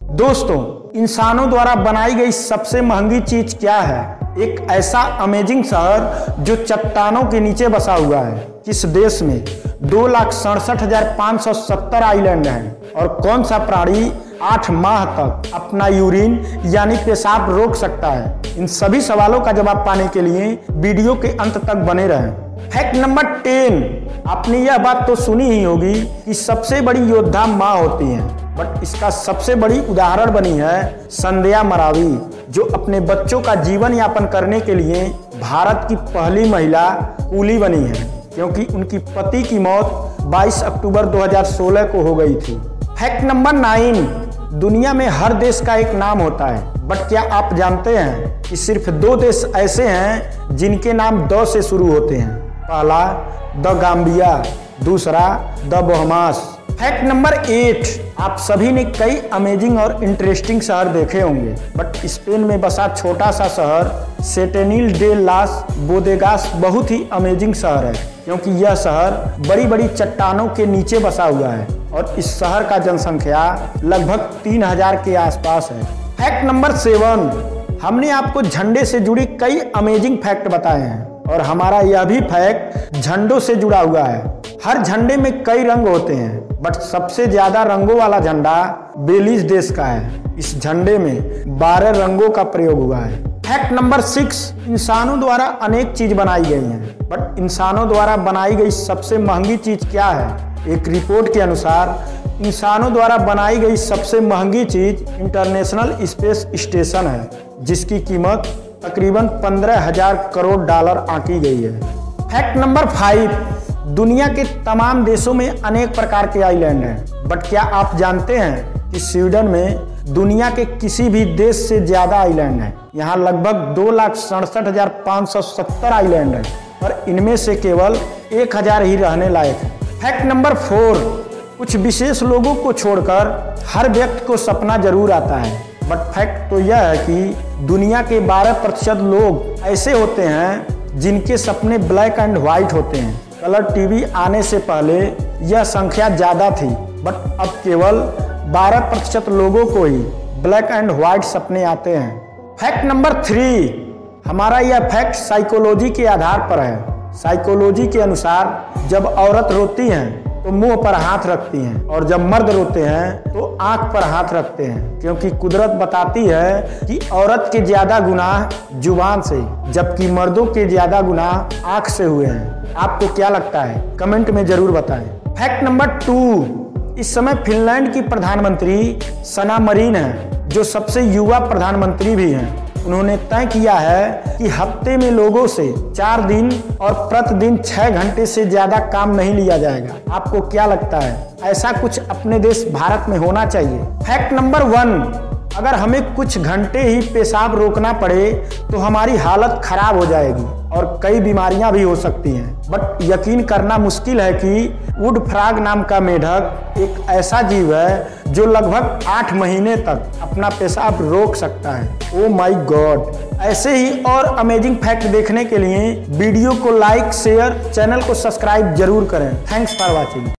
दोस्तों, इंसानों द्वारा बनाई गई सबसे महंगी चीज क्या है? एक ऐसा अमेजिंग शहर जो चट्टानों के नीचे बसा हुआ है। किस देश में 2,67,570 आइलैंड हैं? और कौन सा प्राणी 8 माह तक अपना यूरिन यानी पेशाब रोक सकता है? इन सभी सवालों का जवाब पाने के लिए वीडियो के अंत तक बने रहें। फैक्ट नंबर 10, आपने यह बात तो सुनी ही होगी कि सबसे बड़ी योद्धा माँ होती हैं, बट इसका सबसे बड़ी उदाहरण बनी है संध्या मरावी, जो अपने बच्चों का जीवन यापन करने के लिए भारत की पहली महिला कूली बनी है, क्योंकि उनकी पति की मौत 22 अक्टूबर 2016 को हो गई थी। फैक्ट नंबर 9, दुनिया में हर देश का एक नाम होता है, बट क्या आप जानते हैं कि सिर्फ 2 देश ऐसे हैं जिनके नाम द से शुरू होते हैं? पहला द गाम्बिया, दूसरा द बहमास। फैक्ट नंबर 8, आप सभी ने कई अमेजिंग और इंटरेस्टिंग शहर देखे होंगे, बट स्पेन में बसा छोटा सा शहर सेटेनिल डे लास बोदेगास बहुत ही अमेजिंग शहर है, क्योंकि यह शहर बड़ी बड़ी चट्टानों के नीचे बसा हुआ है और इस शहर का जनसंख्या लगभग 3000 के आसपास है। फैक्ट नंबर 7, हमने आपको झंडे से जुड़ी कई अमेजिंग फैक्ट बताए हैं और हमारा यह भी फैक्ट झंडों से जुड़ा हुआ है। हर झंडे में कई रंग होते हैं, बट सबसे ज्यादा रंगों वाला झंडा बेलीज देश का है। इस झंडे में 12 रंगों का प्रयोग हुआ है। फैक्ट नंबर 6, इंसानों द्वारा अनेक चीज बनाई गई हैं, बट इंसानों द्वारा बनाई गई सबसे महंगी चीज क्या है? एक रिपोर्ट के अनुसार इंसानों द्वारा बनाई गई सबसे महंगी चीज इंटरनेशनल स्पेस स्टेशन है, जिसकी कीमत तकरीबन 15,000 करोड़ डॉलर आंकी गई है। फैक्ट नंबर 5, दुनिया के तमाम देशों में अनेक प्रकार के आइलैंड हैं, बट क्या आप जानते हैं कि स्वीडन में दुनिया के किसी भी देश से ज्यादा आइलैंड हैं? यहाँ लगभग 2,67,570 आइलैंड हैं, पर इनमें से केवल 1,000 ही रहने लायक हैं। फैक्ट नंबर 4, कुछ विशेष लोगों को छोड़कर हर व्यक्ति को सपना जरूर आता है, बट फैक्ट तो यह है कि दुनिया के 12% लोग ऐसे होते हैं जिनके सपने ब्लैक एंड व्हाइट होते हैं। कलर टीवी आने से पहले यह संख्या ज़्यादा थी, बट अब केवल 12% लोगों को ही ब्लैक एंड व्हाइट सपने आते हैं। फैक्ट नंबर 3, हमारा यह फैक्ट साइकोलॉजी के आधार पर है। साइकोलॉजी के अनुसार जब औरत रोती हैं तो मुंह पर हाथ रखती हैं, और जब मर्द रोते हैं तो आंख पर हाथ रखते हैं, क्योंकि कुदरत बताती है कि औरत के ज्यादा गुनाह जुबान से, जबकि मर्दों के ज्यादा गुनाह आंख से हुए हैं। आपको क्या लगता है? कमेंट में जरूर बताएं। फैक्ट नंबर 2, इस समय फिनलैंड की प्रधानमंत्री सना मरीन है, जो सबसे युवा प्रधानमंत्री भी हैं। उन्होंने तय किया है कि हफ्ते में लोगों से 4 दिन और प्रतिदिन 6 घंटे से ज्यादा काम नहीं लिया जाएगा। आपको क्या लगता है? ऐसा कुछ अपने देश भारत में होना चाहिए। फैक्ट नंबर 1, अगर हमें कुछ घंटे ही पेशाब रोकना पड़े तो हमारी हालत खराब हो जाएगी और कई बीमारियां भी हो सकती हैं। बट यकीन करना मुश्किल है कि वुड फ्रॉग नाम का मेढक एक ऐसा जीव है जो लगभग 8 महीने तक अपना पेशाब रोक सकता है। Oh my God! ऐसे ही और अमेजिंग फैक्ट देखने के लिए वीडियो को लाइक, शेयर, चैनल को सब्सक्राइब जरूर करें। Thanks for watching.